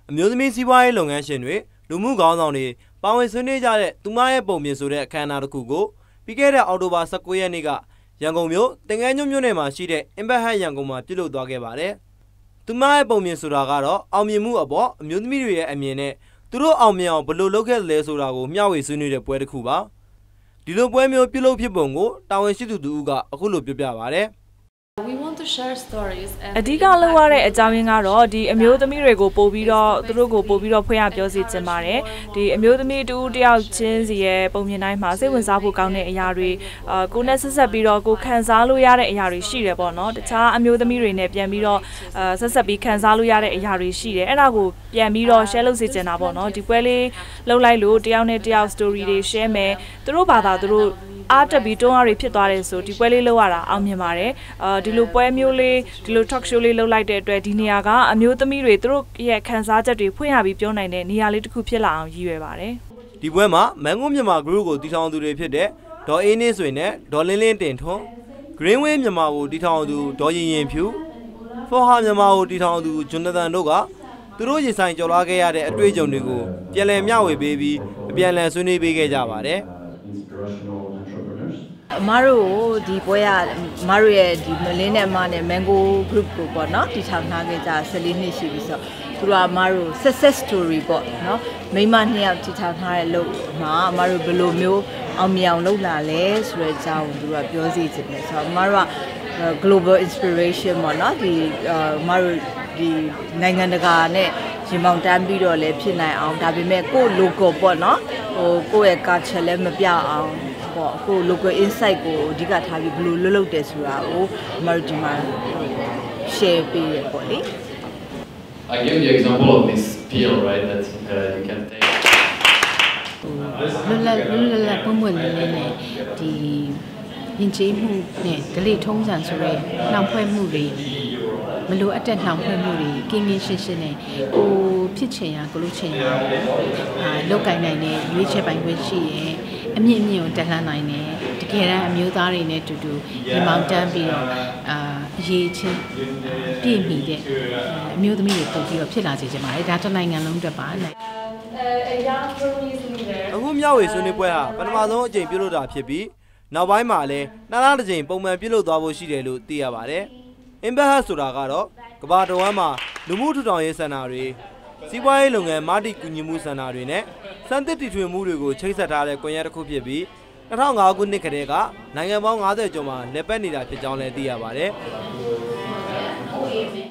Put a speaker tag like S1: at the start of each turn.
S1: မျိုးသမီးစီးပွားရေးလုပ်ငန်းရှင်တွေလူမှုခေါင်းဆောင်တွေပါဝင်ဆွေးနွေးကြတဲ့သူမရဲ့ပုံပြင်ဆိုတဲ့အခမ်းအနားတစ်ခုကိုပြီးခဲ့တဲ့အောက်တိုဘာ19ရက်နေ့ကရန်ကုန်မြို့တင်ငန်းကျွန်းမြို့နယ်မှာရှိတဲ့ Impact Hub ရန်ကုန်မှာပြုလုပ်သွားခဲ့ပါတယ်။သူမရဲ့ပုံပြင်ဆိုတာကတော့အောင်မြင်မှုအပေါ်အမျိုးသမီးတွေရဲ့အမြင်နဲ့သူတို့အောင်မြင်အောင်ဘယ်လိုလုပ်ခဲ့လဲဆိုတာကိုမျှဝေဆွေးနွေးတဲ့ပွဲတစ်ခုပါ။ဒီလိုပွဲမျိုးပြုလုပ်ဖြစ်ပုံကိုတာဝန်ရှိသူတူကအခုလိုပြောပြပါတယ်။
S2: We want to share stories
S3: အဓိကလောက်ရတဲ့အကြောင်းရင်းကတော့ဒီအမျိုးသမီးတွေကိုပို့ပြီးတော့သူတို့ကိုပို့ပြီးတော့ဖွင့်ရပြောစီချင်ပါတယ်ဒီအမျိုးသမီးတူတယောက်ချင်းစီရဲ့ပုံမြင်တိုင်းမှာစိတ်ဝင်စားဖို့ကောင်းတဲ့အရာတွေကိုနဲ့ဆက်ဆက်ပြီးတော့ကိုခံစားလို့ရတဲ့အရာတွေရှိတယ်ပေါ့နော်တခြားအမျိုးသမီးတွေနဲ့ပြန်ပြီးတော့ဆက်ဆက်ပြီးခံစားလို့ရတဲ့အရာတွေရှိတယ်အဲ့ဒါကိုပြန်ပြီးတော့ share လုပ်စေချင်တာပေါ့နော်ဒီပွဲလေးလုပ်လိုက်လို့တယောက်နဲ့တယောက် story တွေ share မယ်သူတို့ဘာသာသူတို့အားတက်ပြီးတွန်းအားတွေဖြစ်သွားတယ်ဆိုဒီပွဲလေးလောက်ရတာအောင်မြင်ပါတယ်ဒီလိုပွဲမျိုးလေးဒီလို talk show လေးလုပ်လိုက်တဲ့အတွက်ဒီနေရာကအမျိုးသမီးတွေသူတို့ရဲ့ခံစားချက်တွေဖွင့်ရပြီးပြောနိုင်တဲ့နေရာလေးတစ်ခုဖြစ်လာအောင်ရည်ရွယ်ပါတယ်
S1: ဒီပွဲမှာမန်ကုန်မြန်မာ group ကိုတည်ထောင်သူတွေဖြစ်တဲ့ဒေါ်အေးနှင်းဆွေနဲ့ဒေါ်လင်းလင်းတင်ထွန်း Greenway မြန်မာကိုတည်ထောင်သူဒေါ်ရင်ရင်ဖြူ Forha မြန်မာကိုတည်ထောင်သူဂျွန်နသန်တို့ကသူတို့ရင်ဆိုင်ကြော်လာခဲ့ရတဲ့အတွေ့အကြုံတွေကိုပြန်လည်မျှဝေပေးပြီးအပြန်အလှန်ဆွေးနွေးပေးခဲ့ကြပါတယ်
S4: အမတို့ဒီပွဲကအမတို့ရဲ့ဒီမလင်းနဲ့အမနဲ့ Mango Group ကိုပေါ့နော်တည်ထောင်ထားခဲ့ကြ14နှစ်ရှိပြီဆိုတော့သူတို့ကအမတို့ success story ပေါ့နော်မိမနှစ်ယောက်တည်ထောင်ထားတဲ့လို့မှာအမတို့ဘယ်လိုမျိုးအောင်မြင်အောင်လုပ်လာလဲဆိုတဲ့အကြောင်းကိုသူတို့ကပြောစီချင်တယ်ဆိုတော့အမတို့က global inspiration ပေါ့နော်ဒီအမတို့ဒီနိုင်ငံတကာနဲ့ရင်ပေါင်တန်းပြီးတော့လည်းဖြစ်နိုင်အောင်ဒါပေမဲ့ကိုယ့် local ပေါ့နော်ဟိုကိုယ့်ရဲ့ culture လည်းမပြအောင်ပေါ့ကို local insight ကိုအဓိကထားပြီးဘယ်လိုလုပ်တယ်ဆိုတာကိုအမတို့ဒီမှာ share ပေးရပေါ့လေ
S5: I give you example of this peel right that you can take
S6: လွတ်ပုံပွင့်လေးနဲ့ဒီရင်ကျေးမှုနဲ့ဒလိထုံးစံဆိုရဲနှောင်ဖွဲ့မှုတွေမလိုအပ်တဲ့နှောင်ဖွဲ့မှုတွေကင်းကင်းရှင်းရှင်းနဲ့ကိုဖြစ်ချင်ရကိုလို့ချင်ရလောက်ကင်နိုင်တဲ့ရွေးချယ်ပိုင်ခွင့်ရှိရင်အမြင့်ကိုတက်လှမ်းနိုင်တယ်တကယ်တမ်းအမျိုးသားတွေနဲ့တူတူဒီမောင်တန်းပြီးတော့အရေးချင်းပြည့်မီတဲ့အမျိုးသမီးတွေပုံပြီးတော့ဖြစ်လာစေချင်ပါတယ်ဒါတစ်နိုင်ငံလုံးအတွက်ပါ
S1: အခုမျှဝေဆွေးနွေးပွဲဟာပထမဆုံးအကြိမ်ပြုလုပ်တာဖြစ်ပြီးနောက်ပိုင်းမှာလည်းနှစ်လတစ်ကြိမ်ပုံမှန်ပြုလုပ်သွားဖို့ရှိတယ်လို့သိရပါတယ်။ Impact Hub ဆိုတာကတော့ကမ္ဘာတစ်ဝန်းမှာလူမှုထူထောင်ရေးစင်တာတွေစီးပွားရေးလုပ်ငန်းမာတီကူညီမှုစင်တာတွေနဲ့စံသစ်တည်ထွင်မှုတွေကိုချိတ်ဆက်ထားတဲ့ကွန်ရက်တစ်ခုဖြစ်ပြီး2005ခုနှစ်ကတည်းကနိုင်ငံပေါင်း90ကျော်မှာလည်ပတ်နေတာဖြစ်ကြောင်းလည်းသိရပါတယ်။